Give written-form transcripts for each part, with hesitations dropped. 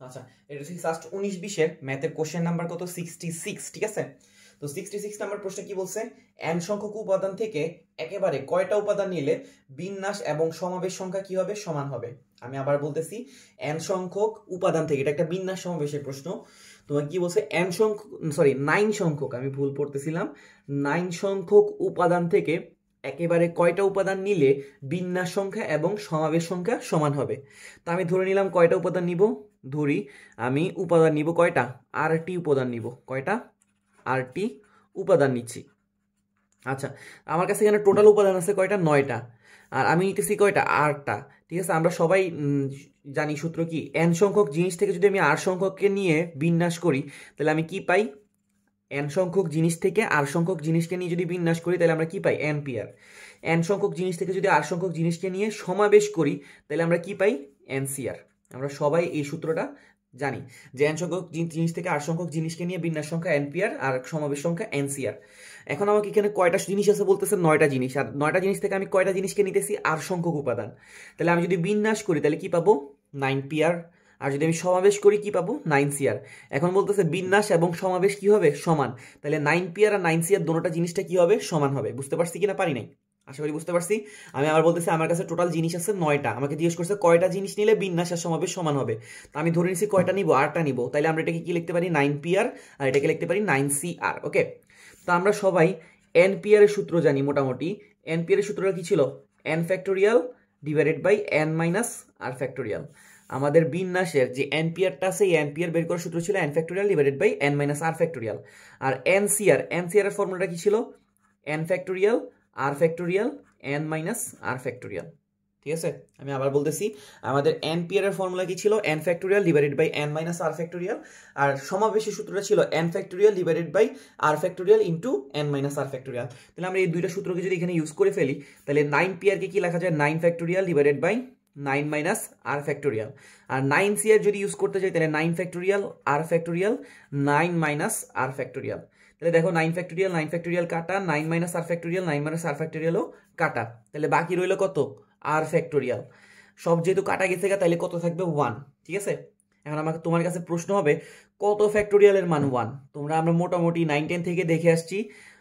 আচ্ছা, এটা হচ্ছে সাস্ট 19-20 ম্যাথের কোশ্চেন নাম্বার কত 66, ঠিক আছে। তো 66 নাম্বার প্রশ্ন কি বলছে, n সংখ্যক উপাদান থেকে একেবারে কয়টা উপাদান নিলে বিন্যাস এবং সমাবেশ সংখ্যা কি হবে, সমান হবে। আমি আবার বলতেছি, n সংখ্যক উপাদান থেকে, এটা একটা বিন্যাস সমাবেশের প্রশ্ন। তোমাকে কি বলছে, n সংখ্যক, সরি 9 সংখ্যক, আমি ভুল পড়তেছিলাম, 9 সংখ্যক উপাদান থেকে একেবারে কয়টা উপাদান নিলে বিন্যাস সংখ্যা এবং সমাবেশ সংখ্যা সমান হবে। তো আমি ধরে নিলাম কয়টা উপাদান নিব, ধরি আমি উপাদান নিব কয়টা, আরটি উপাদান নিব, কয়টা, আরটি উপাদান নিচ্ছি। আচ্ছা, আমার কাছে এখানে টোটাল উপাদান আছে কয়টা, 9টা, আর আমি নিতেছি কয়টা, 8টা, ঠিক আছে। আমরা সবাই জানি সূত্র কি, n সংখ্যক জিনিস থেকে যদি আমি r সংখ্যককে নিয়ে বিন্যাস করি তাহলে আমি কি পাই, n সংখ্যক জিনিস থেকে r সংখ্যক জিনিসকে নিয়ে যদি বিন্যাস করি তাহলে আমরা কি পাই, অ্যাম্পিয়ার। n সংখ্যক জিনিস থেকে যদি r সংখ্যক জিনিসকে নিয়ে সমাবেশ করি তাহলে আমরা কি পাই, এনসিআর। আমরা সবাই এই সূত্রটা জানি যে n সংখ্যক জিনিস থেকে r সংখ্যক জিনিসকে নিয়ে বিন্যাস সংখ্যা অ্যাম্পিয়ার আর সমাবেশ সংখ্যা এনসিআর। এখন আমাকে এখানে কয়টা জিনিস আছে বলতেছে, 9টা জিনিস, আর 9টা জিনিস থেকে আমি কয়টা জিনিসকে নিতেছি, r সংখ্যক উপাদান। তাহলে আমি যদি বিন্যাস করি তাহলে কি পাবো, 9pr, আর যদি আমি সমাবেশ করি কি পাবো, 9cr। এখন বলতেছে বিন্যাস এবং সমাবেশ কি হবে, সমান। তাহলে 9pr আর 9cr দোনোটা জিনিসটা কি হবে, সমান হবে। বুঝতে পারছি কিনা, পারি নাই, আশা করি বুঝতে পারছি। আমি আবার বলতেছি আমার কাছে টোটাল জিনিস আছে 9টা, আমাকে জিজ্ঞেস করছে কয়টা জিনিস নিলে বিন্যাস আর সমাবেশ সমান হবে। তো আমি ধরে নিচ্ছি কয়টা নিব, 8টা নিব। তাহলে আমরা এটাকে কি লিখতে পারি, 9pr, আর এটাকে লিখতে পারি 9cr। ওকে, তো আমরা সবাই npr এর সূত্র জানি মোটামুটি। npr এর সূত্রটা কি ছিল, n factorial divided by n minus r factorial. আমাদের বিন্যাসের যে এনপিআরটা আছে, এই এনপিআর বের করার সূত্র ছিল n factorial divided by n minus r factorial. আর এনসিআর এর ফর্মুলাটা কি ছিল, n factorial r factorial n minus r factorial. ঠিক আছে, আমি আবার বলতেছি, আমাদের এনপিআর এর ফর্মুলা কি ছিল, n factorial divided by n minus r factorial, আর সমাবেশের সূত্রটা ছিল n factorial divided by r factorial into n minus r factorial. তাহলে আমরা এই দুইটা সূত্রকে যদি এখানে ইউজ করে ফেলি তাহলে 9pr কে কি লেখা যায়, 9 factorial divided by 9 minus r factorial. আর 9cr যদি ইউজ করতে চাই তাহলে 9 factorial r factorial 9 minus r factorial. তাহলে দেখো 9 ফ্যাক্টোরিয়াল কাটা, 9 minus r factorial 9 minus r ফ্যাক্টোরিয়ালও কাটা, তাহলে বাকি রইল কত, r ফ্যাক্টোরিয়াল। সব যেহেতু কাটা গেছে তাহলে কত থাকবে, 1। ঠিক আছে, এখন আমাকে তোমার কাছে প্রশ্ন হবে কত ফ্যাক্টোরিয়ালের মান 1। তোমরা আমরা মোটামুটি 9-10 থেকে দেখে আসছি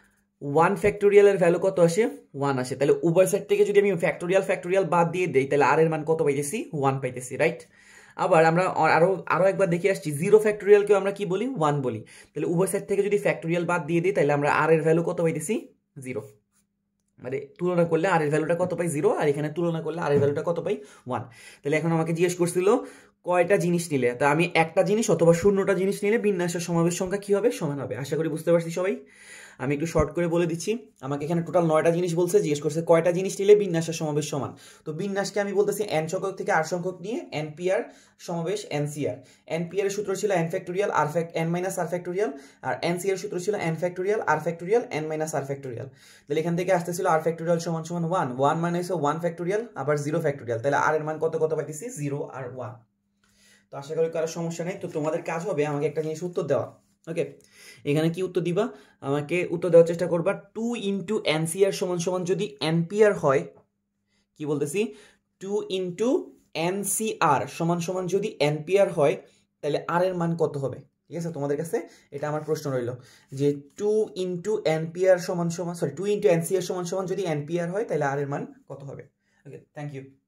1 ফ্যাক্টোরিয়ালের ভ্যালু কত আসে, 1 আসে। তাহলে উভয় সাইড থেকে যদি আমি ফ্যাক্টোরিয়াল বাদ দিয়ে দেই তাহলে r এর মান কত পাইতেছি, 1 পাইতেছি, রাইট। আবার আমরা আরো একবার দেখে আসছি 0 ফ্যাক্টোরিয়ালকেও আমরা কি বলি, 1 বলি। তাহলে উভয় সাইড থেকে যদি ফ্যাক্টোরিয়াল বাদ দিয়ে দিই তাহলে আমরা r এর ভ্যালু কত পাইতেছি, 0। মানে তুলনা করলে r এর ভ্যালুটা কত পাই, 0, আর এখানে তুলনা করলে r এর ভ্যালুটা কত পাই, 1। তাহলে এখন আমাকে জিজ্ঞেস করছিল কয়টা জিনিস নিলে, তা আমি একটা জিনিস অথবা 0টা জিনিস নিলে বিন্যাসের সমাবেশ সংখ্যা কি হবে, সমান হবে। আশা করি বুঝতে পারছি সবাই। আমি একটু শর্ট করে বলে দিচ্ছি, আমাকে এখানে টোটাল 9টা জিনিস বলছে, জিজ্ঞেস করছে কয়টা জিনিস নিলে বিন্যাসের সমাবেশ সমান। তো বিন্যাসকে আমি বলতেছি n সংখ্যক থেকে r সংখ্যক নিয়ে npr সমাবেশ ncr। npr এর সূত্র ছিল n factorial n minus r factorial, আর ncr এর সূত্র ছিল n factorial r factorial n minus r factorial. তাহলে এখান থেকে আসতেছিল r ফ্যাক্টোরিয়াল সমান সমান 1 মানে হচ্ছে 1 ফ্যাক্টোরিয়াল আবার 0 ফ্যাক্টোরিয়াল। তাহলে r এর মান কত কত পাইতেছি, 0 আর 1। তো আশা করি কারো সমস্যা নেই। তো তোমাদের কাজ হবে আমাকে একটা জিনিস উত্তর দেওয়া। ওকে, এখানে কি উত্তর দিবা, আমাকে উত্তর দেওয়ার চেষ্টা করবা 2 ইন্টু এনসিআর সমান সমান যদি এনপিআর হয়, কি বলতেছি, 2 ইন্টু এনসিআর সমান সমান যদি এনপিআর হয় তাহলে আর এর মান কত হবে। ঠিক আছে, তোমাদের কাছে এটা আমার প্রশ্ন রইল যে 2 ইন্টু এনপিআর সমান সমান, সরি 2 ইন্টু এনসিআর সমান সমান যদি এনপিআর হয় তাহলে আর এর মান কত হবে। Okay, thank you.